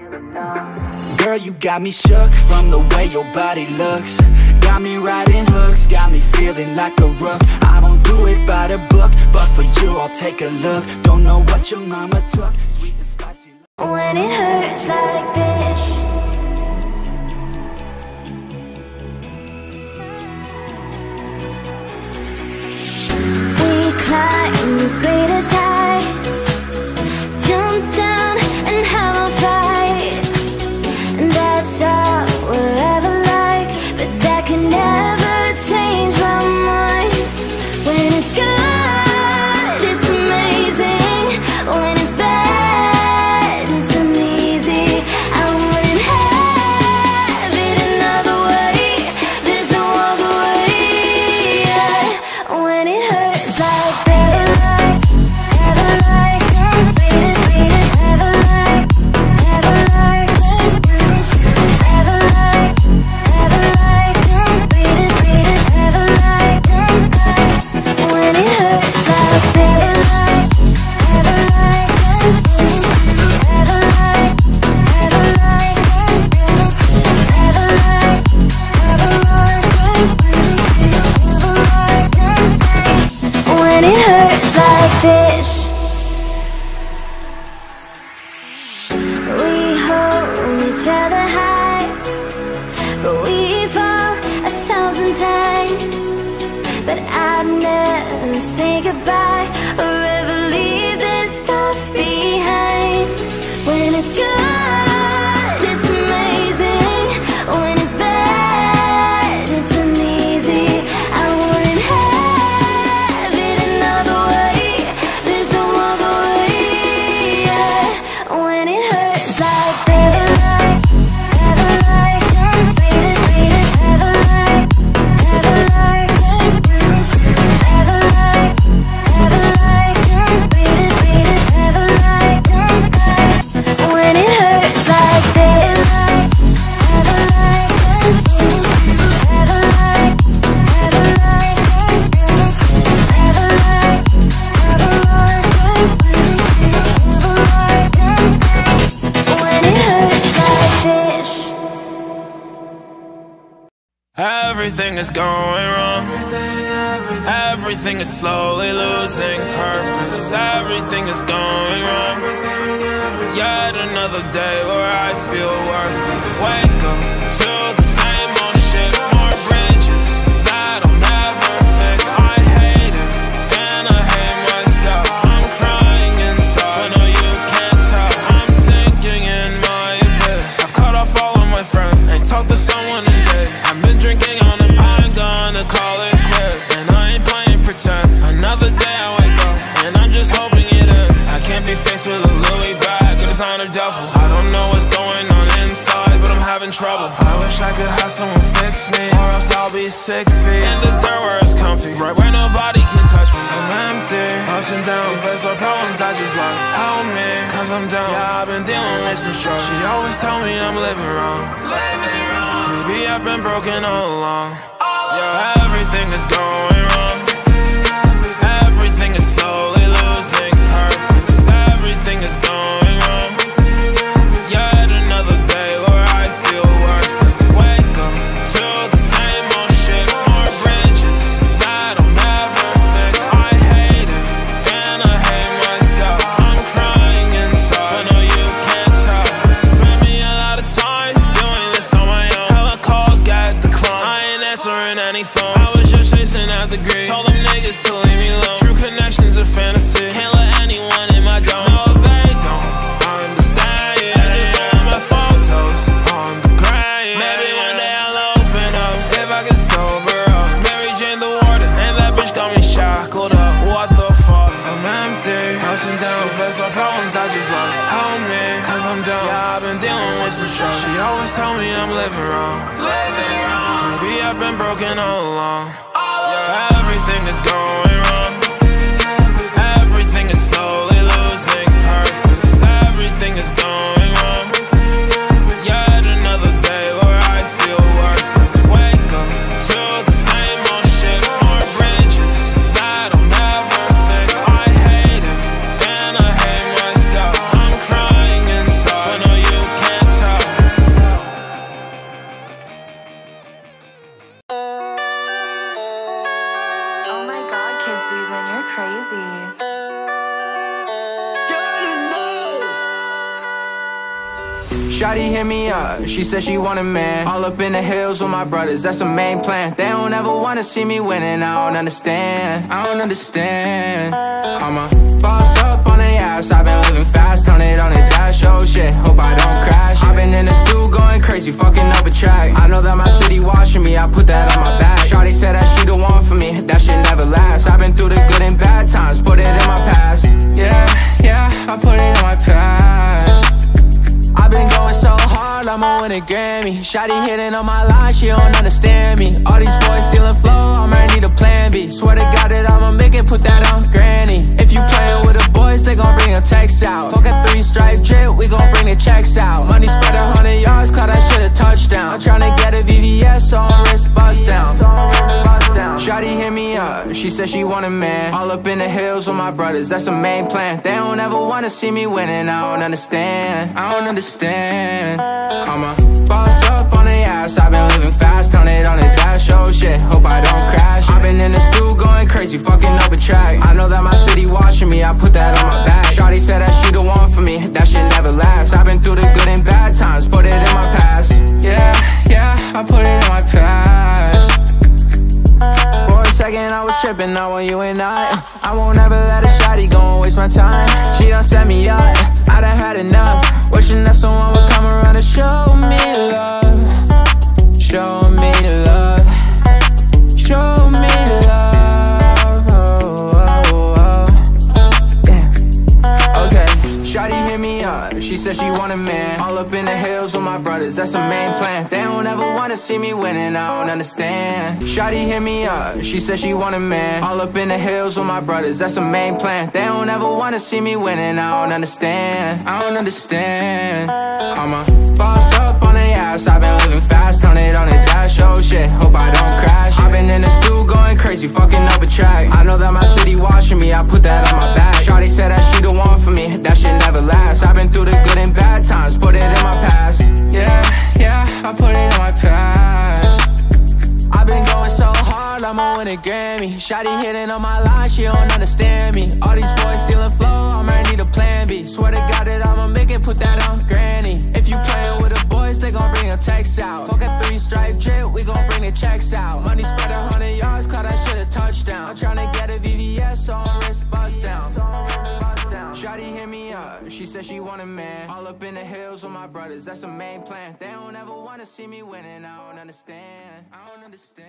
Girl, you got me shook from the way your body looks. Got me riding hooks, got me feeling like a rook. I don't do it by the book, but for you I'll take a look. Don't know what your mama took, sweet and spicy. When it hurts like this, we climb the greatest heights, jump down and have a fight. And that's all we'll ever like, but that can never change my mind. When it's good, it's amazing. When it's bad, it's uneasy. I wouldn't have it another way. There's no other way, yeah. When it hurts like this, ever like, ever like, ever like, ever like, ever like, ever like, when it hurts like this, ever like, ever like, ever like, ever like, ever like, when it hurts like this. We hold each other high, but we fall 1,000 times. But I'd never say goodbye or ever leave this stuff behind. When it's good, it's amazing. When it's bad, it's uneasy. I wouldn't have it another way. There's no other way, yeah. When it hurts like this, ever like, ever like, ever like, ever like, ever like, ever like, when it hurts like this, ever like, ever like, ever like, ever like, ever like, when it hurts like this. Everything is going wrong. Everything is slowly losing purpose. Everything is going wrong. Yet another day where I feel worthless. Wake up to the same old shit. More bridges that I'll never fix. I hate it and I hate myself. I'm crying inside, I know you can't tell. I'm sinking in my abyss. I've cut off all of my friends, ain't talked to someone in days. I've been drinking on it, I'm gonna call it quits. And I ain't playing pretend. Another day I wake up and I'm just hoping it ends. I can't be faced with a Louis bag and it's on a duffel. I don't know what's going on inside, but I'm having trouble. I wish I could have someone fix me, or else I'll be 6 feet in the dirt where it's comfy, right where nobody can touch me. I'm empty, ups and downs, face our problems that just like help me, cause I'm down. Yeah, I've been dealing with some struggle. She always tell me I'm living wrong. Maybe I've been broken all along. Yeah, everything is going wrong. Everything is slowly losing purpose. Everything is going wrong. Yet another day where I feel worthless. Wake up to the same old shit. More bridges that I'll never fix. I hate it and I hate myself. I'm crying inside, I know you can't tell. Spent me a lot of time doing this on my own. Hella calls got declined, I ain't answering any phone. I was just chasing after greed, told them niggas to leave me alone. True connections are fantasy, can't let anyone in my dome. No, they don't understand it. I just don't want my photos on the gram. Maybe one day I'll open up if I can sober up. Mary Jane the warden, and that bitch got me shackled up. What the fuck? I'm empty, ups and downs, face our problems that just love help me, cause I'm down. Yeah, I've been dealing with some struggle. She always tell me I'm living wrong. Maybe I've been broken all along. Yeah, everything is going wrong. Everything is slowly losing purpose. Everything is going wrong. Yet another day where I feel worthless. Wake up to the same old shit. More bridges that I'll never fix. I hate it and I hate myself. I'm crying inside, I know you can't Shawty hit me up, she said she want a man. All up in the hills with my brothers, that's the main plan. They don't ever wanna see me winning, I don't understand. I'm a boss up on the ass, I've been living fast, 100 on the dash, oh shit, hope I don't crash. I've been in the stew going crazy, fucking up a track. I know that my city watching me, I put that on my back. Shawty said that she the one for me, that shit never lasts. I've been through the good and bad times, put it in my past. Yeah, I put it in my past. I've been going so hard, I'ma win a Grammy. Shawty hitting on my line, she don't understand me. All these boys stealing flow, I might need a plan B. Swear to God that I'ma make it, put that on granny. If you playin' with the boys, they gon' bring a text out. Fuck a 3-stripe drip, we gon' bring the checks out. Money spread 100 yards, call that shit a touchdown. I'm tryna get a VVS, so I'm wrist bust down. Shawty hit me up, she said she want a man. All up in the hills with my brothers, that's the main plan. They don't ever wanna see me winning, I don't understand. I'm a boss up on the ass, I've been living fast, 100 on the dash, oh shit, hope I don't crash. I've been in the stew going crazy, fucking up a track. I know that my city watching me, I put that on my back. Shawty said that she the one for me, that shit never lasts. I've been through the good and bad times, put it in my past. Yeah, I put it in my past. For a second I was tripping, now when you and I won't ever let a shawty go and waste my time. She done set me up, I done had enough. Wishing that someone would come around and show me love. Show me love. Show me love. Yeah. Okay, shawty hit me up, she said she want a man. All up in the hills with my brothers, that's the main plan. They don't ever wanna see me winning, I don't understand. Shawty hit me up, she said she want a man. All up in the hills with my brothers, that's the main plan. They don't ever wanna see me winning, I don't understand. I'm a boss up on the ass, I've been living fast, 100 on the dash, oh shit, hope I don't crash. I've been in the stew going crazy, fucking up a track. I know that my city watching me, I put that on my back. Shawty said that she the one for me, that shit never lasts. I've been through the good and bad times, put it in my past. Yeah, I put it in my past. I've been going so hard, I'ma win a Grammy. Shawty hitting on my line, she don't understand me. All these boys stealing flow, I might need a plan B. Swear to God that I'ma make it, put that on granny. If you playin' with the boys, they gon' bring a text out. Fuck a 3-stripe drip, we gon' bring the checks out. Money spread 100 yards, call that shit a touchdown. I'm tryna get a VVS, so I'm wrist bust down. Shawty hit me up, she said she want a man. All up in the hills with my brothers, that's the main plan. They don't ever wanna see me winning, I don't understand.